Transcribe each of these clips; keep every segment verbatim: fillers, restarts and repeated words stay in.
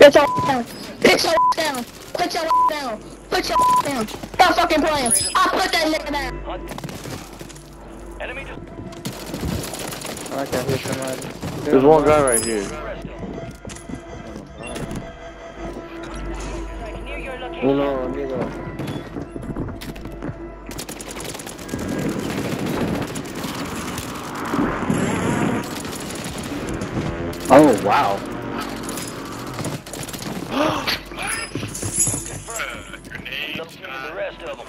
Put your down. Put your down. Put your down. Put your down. Stop fucking playing. I put that nigga down. Enemy just. I can hit somebody. There's one guy right here. Uno, amigo. Oh, wow. The rest of them.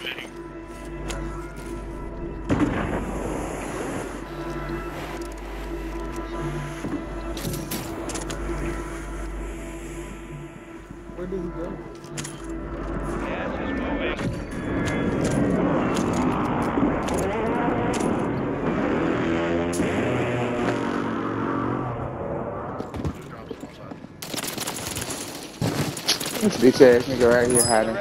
Where did he go? Gas is moving. This bitch ass nigga right here hiding.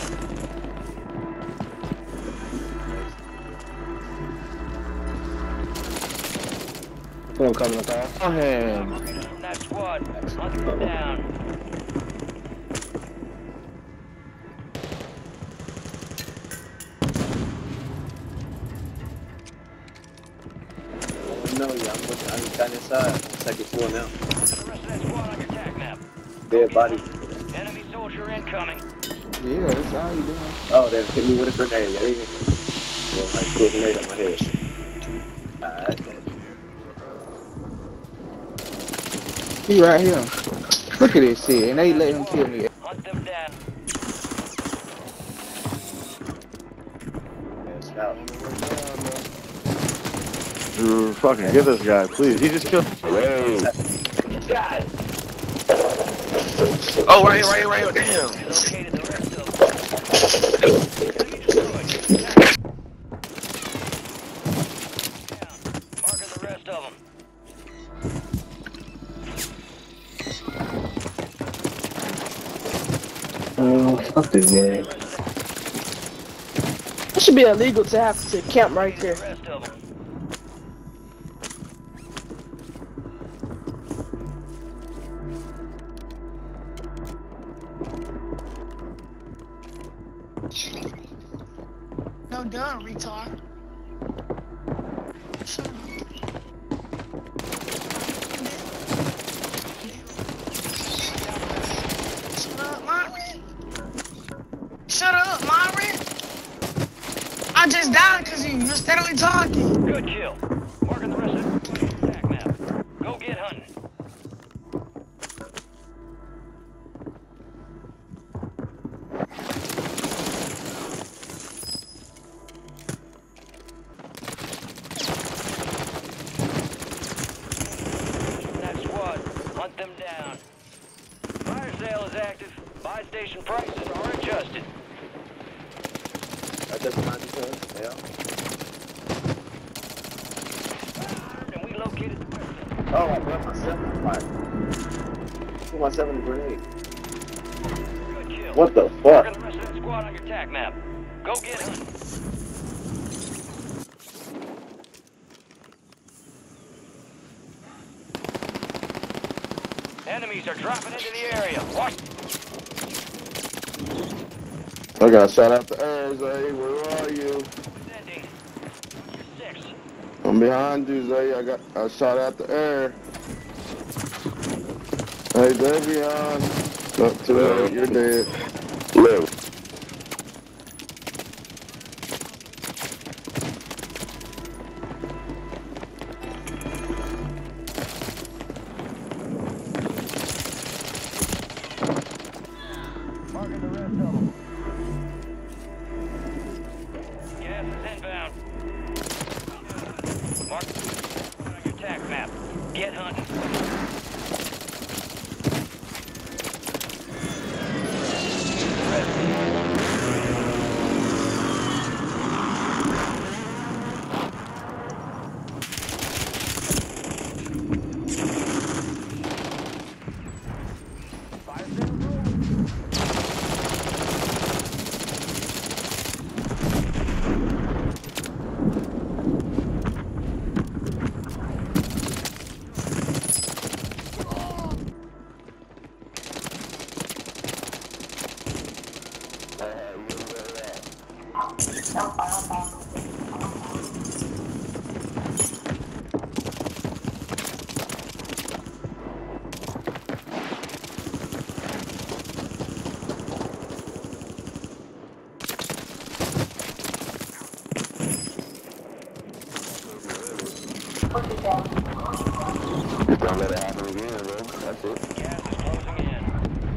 Someone coming across. Oh, him. That squad. Hunt them down. No, yeah, I'm looking. I'm standing inside. Second floor now. The rest of that squad on your attack map. Dead body. Enemy soldier incoming. Yeah, that's all you doing. Oh, they hit me with a grenade. Yeah, they well, like threw a grenade on my head. Alright. He right here. Look at this shit, and they let him kill me. Hunt them down. Yeah, scout. Dude, fucking get this guy, please. He just killed. Whoa. God. Oh, right here, right here, right here. Damn. Located the rest of them. Marking the rest of them. Oh, fuck this game. It should be illegal to have to camp right there. The rest of them. No done, retard. Shut up. Shut up, Myron. Shut up, Myron. I just died because you, you're steadily talking. Good kill. Marking the rest of the attack map. Go get hunting. That squad. Hunt them down. Fire sale is active. Buy station prices are adjusted. I just found you, yeah. And we located the rest of them. Oh, I got myself on fire. Put myself in a grenade. Good kill. What the Marking fuck? the rest of that squad on your attack map. Go get hunting. Enemies are dropping into the area. Watch. I got shot out the air, Zay. Where are you? Sending. Six. I'm behind you, Zay. I got I shot out the air. Hey, Davion. Up to that. You're dead. Live. Marking the rest of them. Gas is inbound. Mark on your attack map. Get hunting. Just don't let it happen again, bro. That's it. Gas is closing in.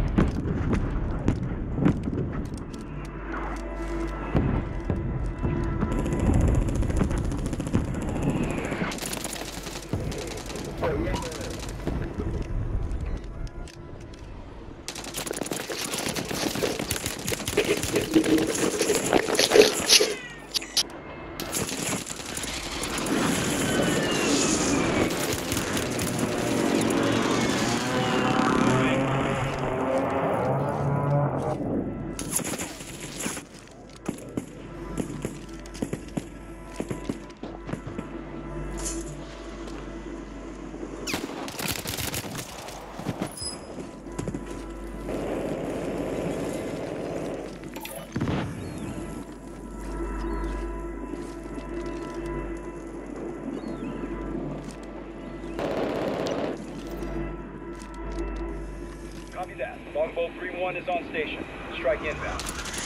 Copy that. Longbow three one is on station. Strike inbound.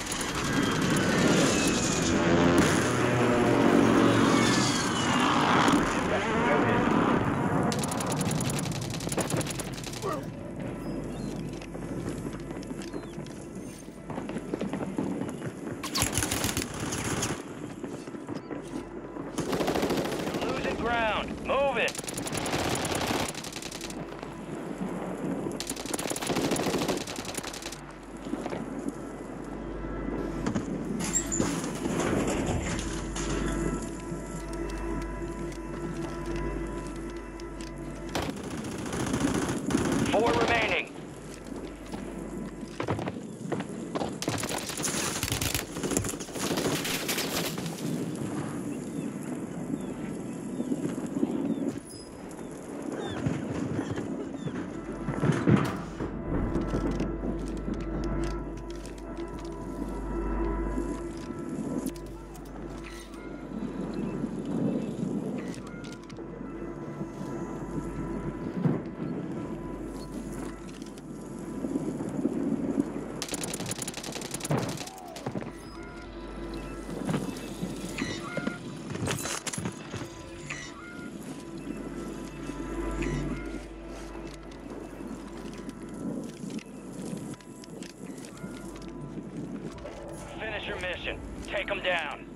You're losing ground. Move it. Four remaining. Finish your mission. Take them down.